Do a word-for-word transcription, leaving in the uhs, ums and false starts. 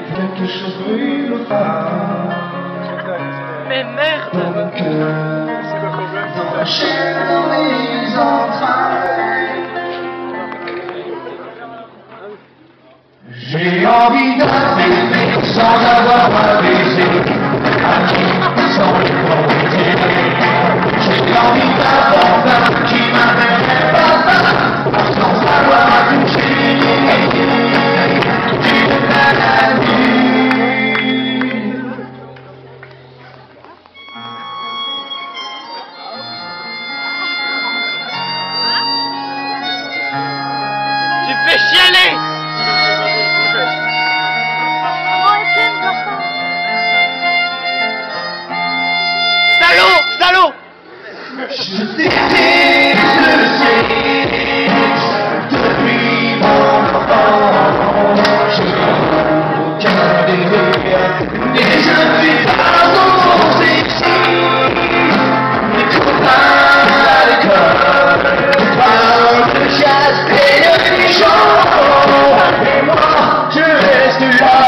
quelque chose brûle pas. Mais merde! Dans mon cœur, dans ma chair, dans mes entrailles. J'ai envie d'un bébé sans avoir un baiser, à qui sans le protéger. J'ai envie d'un bambin qui m'appellerait papa, sans savoir toucher d'une maladie. Tu fais chialer! Salaud! Salaud! Je déteste le sexe depuis mon enfance. Je n'ai aucun désir et je ne suis pas trop sexy. Mes copains à l'école parlent de chasse et de bichon. Et moi, je reste là.